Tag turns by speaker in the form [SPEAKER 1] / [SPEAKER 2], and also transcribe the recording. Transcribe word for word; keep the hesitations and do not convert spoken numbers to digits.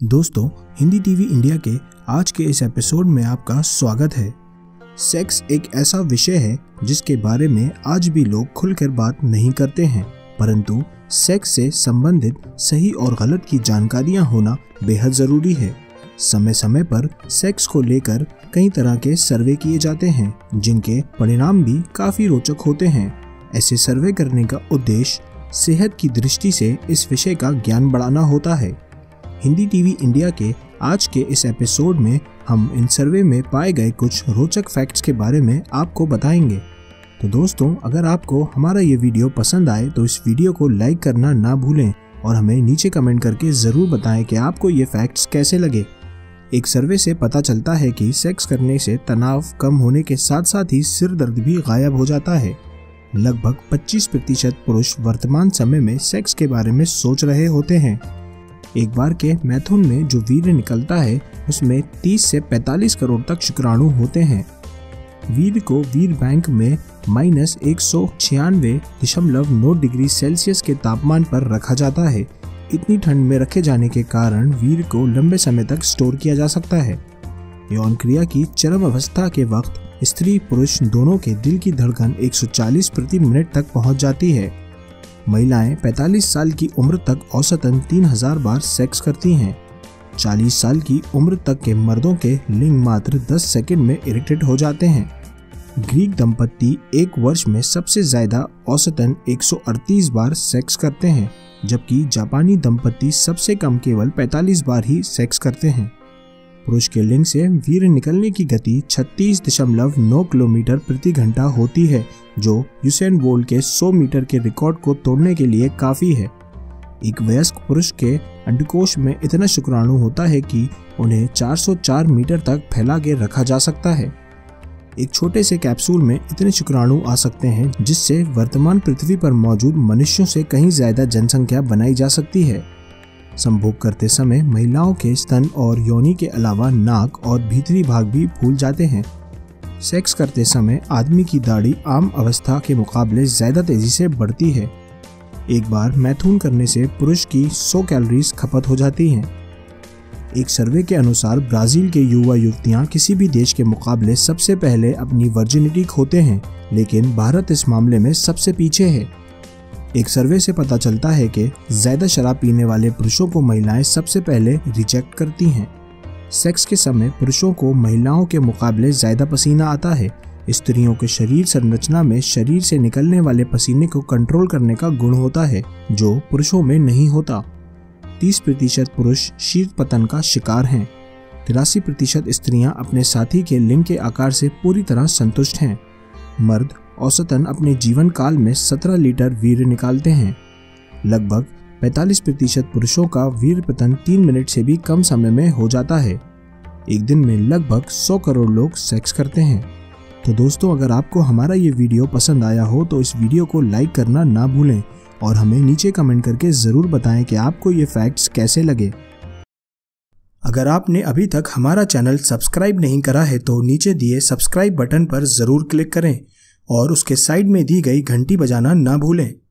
[SPEAKER 1] दोस्तों, Hindi TV India के आज के इस एपिसोड में आपका स्वागत है। सेक्स एक ऐसा विषय है जिसके बारे में आज भी लोग खुलकर बात नहीं करते हैं, परंतु सेक्स से संबंधित सही और गलत की जानकारियां होना बेहद ज़रूरी है। समय समय पर सेक्स को लेकर कई तरह के सर्वे किए जाते हैं, जिनके परिणाम भी काफ़ी रोचक होते हैं। ऐसे सर्वे करने का उद्देश्य सेहत की दृष्टि से इस विषय का ज्ञान बढ़ाना होता है। हिंदी टीवी इंडिया के आज के इस एपिसोड में हम इन सर्वे में पाए गए कुछ रोचक फैक्ट्स के बारे में आपको बताएंगे। तो दोस्तों, अगर आपको हमारा ये वीडियो पसंद आए तो इस वीडियो को लाइक करना ना भूलें और हमें नीचे कमेंट करके ज़रूर बताएं कि आपको ये फैक्ट्स कैसे लगे। एक सर्वे से पता चलता है कि सेक्स करने से तनाव कम होने के साथ साथ ही सिर दर्द भी गायब हो जाता है। लगभग पच्चीस प्रतिशत पुरुष वर्तमान समय में सेक्स के बारे में सोच रहे होते हैं। एक बार के मैथुन में जो वीर्य निकलता है उसमें तीस से पैंतालीस करोड़ तक शुक्राणु होते हैं। वीर्य को वीर्य बैंक में माइनस एक सौ छियानवे दशमलव नौ डिग्री सेल्सियस के तापमान पर रखा जाता है। इतनी ठंड में रखे जाने के कारण वीर्य को लंबे समय तक स्टोर किया जा सकता है। यौन क्रिया की चरम अवस्था के वक्त स्त्री पुरुष दोनों के दिल की धड़कन एक सौ चालीस प्रति मिनट तक पहुंच जाती है। महिलाएं पैंतालीस साल की उम्र तक औसतन तीन हज़ार बार सेक्स करती हैं। चालीस साल की उम्र तक के मर्दों के लिंग मात्र दस सेकंड में इरिटेट हो जाते हैं। ग्रीक दंपत्ति एक वर्ष में सबसे ज्यादा औसतन एक सौ अड़तीस बार सेक्स करते हैं, जबकि जापानी दंपत्ति सबसे कम केवल पैंतालीस बार ही सेक्स करते हैं। पुरुष के लिंग से वीर्य निकलने की गति छत्तीस दशमलव नौ किलोमीटर प्रति घंटा होती है, जो यूसेन बोल्ट के सौ मीटर के रिकॉर्ड को तोड़ने के लिए काफ़ी है। एक वयस्क पुरुष के अंडकोश में इतना शुक्राणु होता है कि उन्हें चार सौ चार मीटर तक फैला के रखा जा सकता है। एक छोटे से कैप्सूल में इतने शुक्राणु आ सकते हैं जिससे वर्तमान पृथ्वी पर मौजूद मनुष्यों से कहीं ज़्यादा जनसंख्या बनाई जा सकती है। संभोग करते समय महिलाओं के स्तन और योनि के अलावा नाक और भीतरी भाग भी फूल जाते हैं। सेक्स करते समय आदमी की दाढ़ी आम अवस्था के मुकाबले ज़्यादा तेज़ी से बढ़ती है। एक बार मैथुन करने से पुरुष की सौ कैलोरीज खपत हो जाती हैं। एक सर्वे के अनुसार ब्राज़ील के युवा युवतियां किसी भी देश के मुकाबले सबसे पहले अपनी वर्जिनिटी खोते हैं, लेकिन भारत इस मामले में सबसे पीछे है। एक सर्वे से पता चलता है कि ज़्यादा शराब पीने वाले पुरुषों को महिलाएं सबसे पहले रिजेक्ट करती हैं। सेक्स के समय पुरुषों को महिलाओं के मुकाबले ज़्यादा पसीना आता है। स्त्रियों के शरीर संरचना में शरीर से निकलने वाले पसीने को कंट्रोल करने का गुण होता है, जो पुरुषों में नहीं होता। तीस प्रतिशत पुरुष शीत पतन का शिकार हैं। तिरासी प्रतिशत स्त्रियाँ अपने साथी के लिंग के आकार से पूरी तरह संतुष्ट हैं। मर्द औसतन अपने जीवन काल में सत्रह लीटर वीर्य निकालते हैं। लगभग पैंतालीस प्रतिशत पुरुषों का वीर्य पतन तीन मिनट से भी कम समय में हो जाता है। एक दिन में लगभग सौ करोड़ लोग सेक्स करते हैं। तो दोस्तों, अगर आपको हमारा ये वीडियो पसंद आया हो तो इस वीडियो को लाइक करना ना भूलें और हमें नीचे कमेंट करके ज़रूर बताएं कि आपको ये फैक्ट्स कैसे लगे। अगर आपने अभी तक हमारा चैनल सब्सक्राइब नहीं करा है तो नीचे दिए सब्सक्राइब बटन पर ज़रूर क्लिक करें और उसके साइड में दी गई घंटी बजाना ना भूलें।